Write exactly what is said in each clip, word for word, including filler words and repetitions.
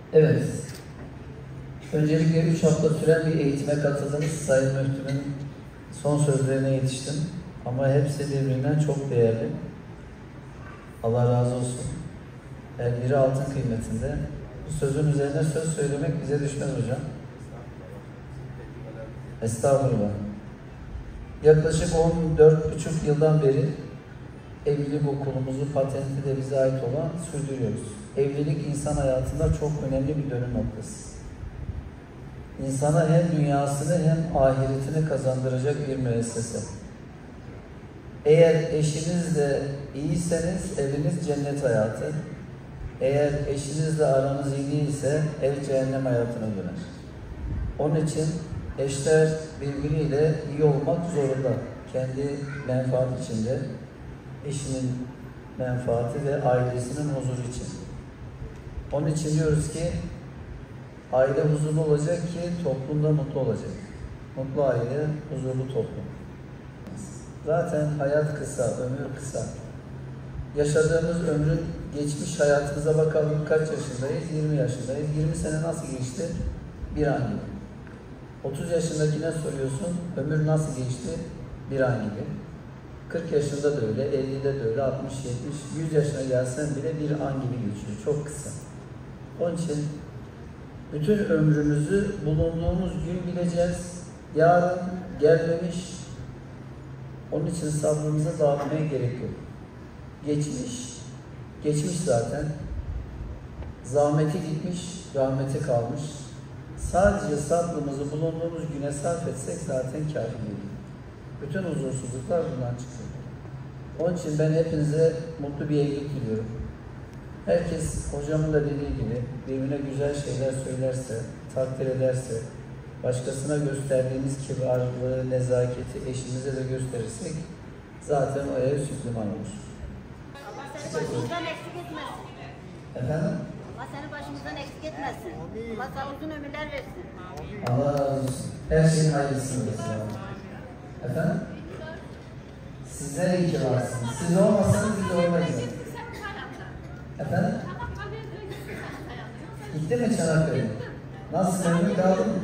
Evet. Öncelikle üç hafta süren bir eğitime katıldım. Sayın Müftüm'ün son sözlerine yetiştim. Ama hepsi birbirinden çok değerli. Allah razı olsun. Her biri altın kıymetinde. Bu sözün üzerine söz söylemek bize düşmez hocam. Estağfurullah. Yaklaşık on dört buçuk yıldan beri evlilik okulumuzu, patenti de bize ait olan sürdürüyoruz. Evlilik insan hayatında çok önemli bir dönüm noktası. İnsana hem dünyasını hem ahiretini kazandıracak bir müessese. Eğer eşinizle iyiyseniz eviniz cennet hayatı. Eğer eşinizle aranız iyi değilse ev cehennem hayatına döner. Onun için eşler birbiriyle iyi olmak zorunda. Kendi menfaat içinde, eşinin menfaati ve ailesinin huzuru için. Onun için diyoruz ki aile huzurlu olacak ki toplumda mutlu olacak. Mutlu aile, huzurlu toplum. Zaten hayat kısa, ömür kısa. Yaşadığımız ömrün geçmiş hayatımıza bakalım, kaç yaşındayız? yirmi yaşındayız. yirmi sene nasıl geçti? Bir an gibi. otuz yaşındakine soruyorsun, ömür nasıl geçti? Bir an gibi. kırk yaşında da öyle, ellide de öyle, altmış, yetmiş, yüz yaşına gelsen bile bir an gibi geçiyor. Çok kısa. Onun için bütün ömrümüzü bulunduğumuz gün bileceğiz. Yarın gelmemiş. Onun için sabrımıza dağıtmaya gerek yok. Geçmiş, geçmiş zaten. Zahmeti gitmiş, rahmeti kalmış. Sadece sabrımızı bulunduğumuz güne sarf etsek zaten kâfi değil. Bütün huzursuzluklar bundan çıkıyor. Onun için ben hepinize mutlu bir evlilik diliyorum. Herkes hocamın da dediği gibi birbirine güzel şeyler söylerse, takdir ederse, başkasına gösterdiğimiz kibarlığı, nezaketi eşimize de gösterirsek zaten o ev süslüman olur. Allah seni başımızdan eksik etmesin. Efendim? Allah seni başımızdan eksik etmesin. Allah sana uzun ömürler versin. Allah razı olsun. Her şeyin hayırlısını versin. Efendim? Sizler iyi ki varsınız. Siz olmasanız biz de olmayız. Efendim? Gitti mi Çanakkale? Nasıl memnun kaldın mı?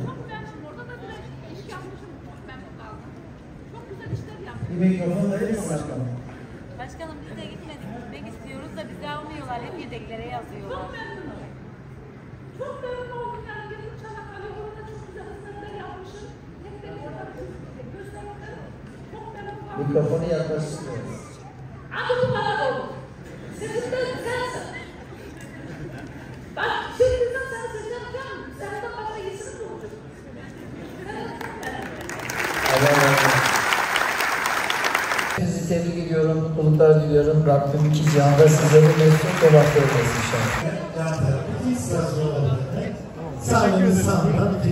Bir mikrofon verir misin aklıma? Başkanım biz de gitmedik. Gitmek istiyoruz da bizi almıyorlar. Hep yedeklere yazıyorlar. Çok memnunum. Çok memnun oldum yani. Benim Çanakkale orada çok güzel hizmetler yapmışım. Hep de orada gösterdim. Çok memnun oldum. Mikrofonu yaklaştırıyoruz. Adı bu bana oldu. Seçimden sensin. Bak şimdiden sen seçeceğim. Senden başka iyisini mi olacak? Allah razı olsun. Sizi tebrik ediyorum, mutluluklar diliyorum. Rabbim iki cihanda sizleri mesut ve bahtiyar eylesin inşallah. Yan tarafı hiç sırası olabilir. Sağlığınızı sağlıkla